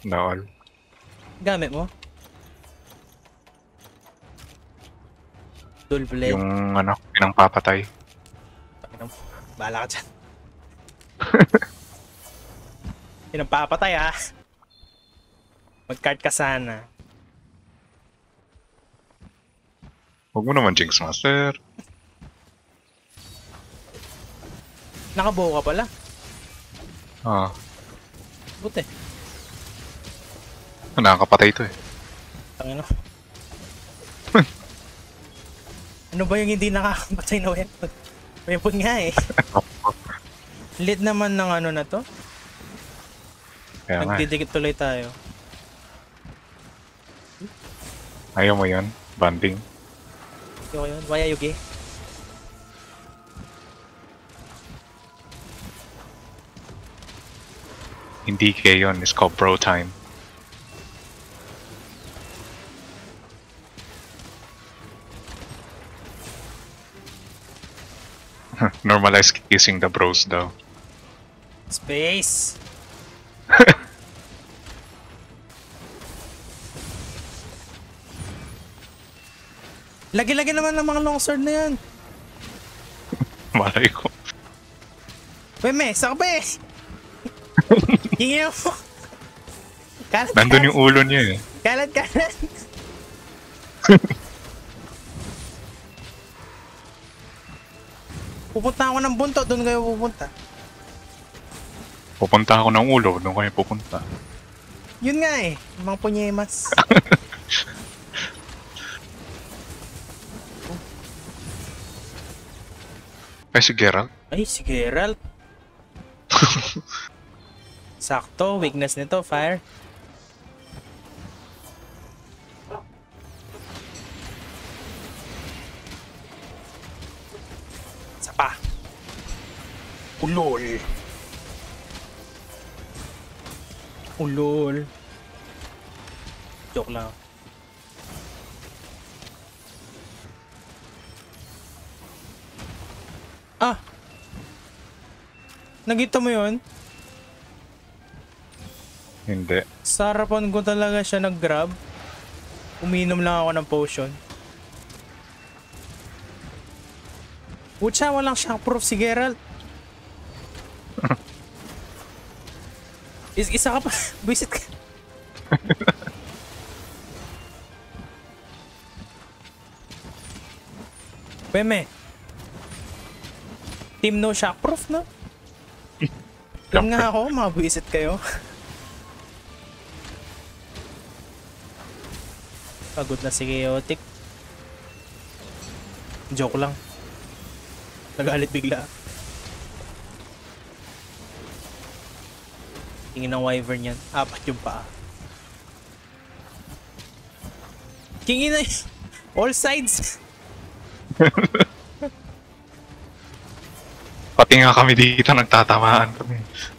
Naol. Gamit mo? Dual blade. Yung ano, pinangpapatay. Bahala ka dyan. Pinagpapatay ah. Mag-card ka sana. Huwag mo naman, Jinx Master. Nakabuo ka pala. Ah, Buti. nakakapatay to eh. Tangino. Ano ba yung hindi nakakapatay na weapon? Weapon nga eh. Lit naman ng ano na to. Kaya nga. Nagdidikit tuloy tayo. Ayaw mo yun? Banding. Yung yun, why are you gay? Hindi kayo yun. It's called bro time. Normalize kissing the bros daw. Space! Lagi-lagi naman ng mga longsword na yan. Malay ko. Weme, sakbe! Hingi mo! Kalat, Nandun yung ulo niya eh. Kalat, kalat! Pupunta ako ng bunto, doon kayo pupunta. Pupunta ako ng ulo, doon kayo pupunta. Yun nga eh, mga punyemas. Ay, si Geralt. Ay, si Geralt. Sakto, weakness nito, fire. Sapa. Ulol. Ulol. Joke lang. Ah! Nakita mo yun? Hindi. Sa harapan ko talaga siya nag-grab. Uminom lang ako ng potion. Pucha, walang shockproof si Geralt. Isa ka pa. Visit ka. Peme. Team no shockproof, no? Lang nga ako, mabuisit kayo. Pagod na si Chaotic. Joke lang. Nagalit bigla. Tingin ng wyvern yan. Apat yung paa. Tingin na all sides. Pati nga kami dito nagtatamaan kami.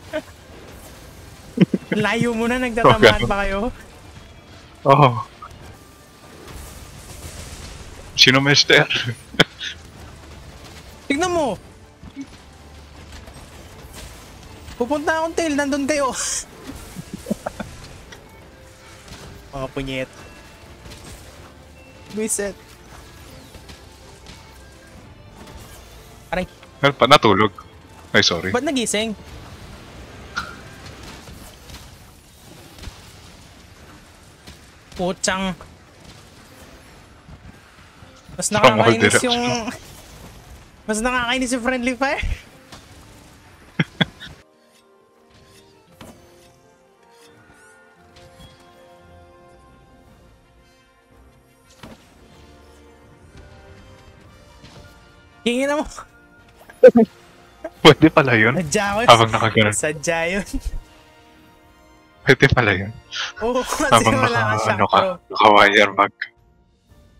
Layo mo na, nagtatamaan pa kayo. Oh. Sino Mister? Tignan mo. Pupunta akong tail, nandun kayo. Mga punyet. Reset. Aray, Natulog. Ay, sorry. ba't nagising? Putsang. Mas nakakainis yung... Mas nakakainis yung friendly fire. Hingin na mo. Pwede pala yun. Sadya ko. Habang nakaganon. Sadya yun. Pwede pala yun. Oo, kasi Habang wala ka shock, bro. naka-wire bag.